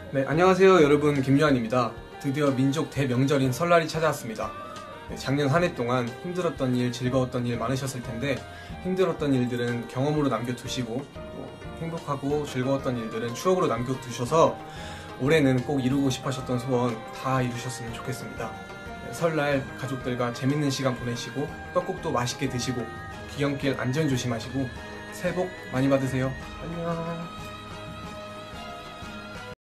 네, 안녕하세요 여러분, 김요한입니다. 드디어 민족 대명절인 설날이 찾아왔습니다. 네, 작년 한 해 동안 힘들었던 일, 즐거웠던 일 많으셨을 텐데 힘들었던 일들은 경험으로 남겨두시고 또 행복하고 즐거웠던 일들은 추억으로 남겨두셔서 올해는 꼭 이루고 싶어 하셨던 소원 다 이루셨으면 좋겠습니다. 네, 설날 가족들과 재밌는 시간 보내시고 떡국도 맛있게 드시고 귀경길 안전 조심하시고 새해 복 많이 받으세요. 안녕.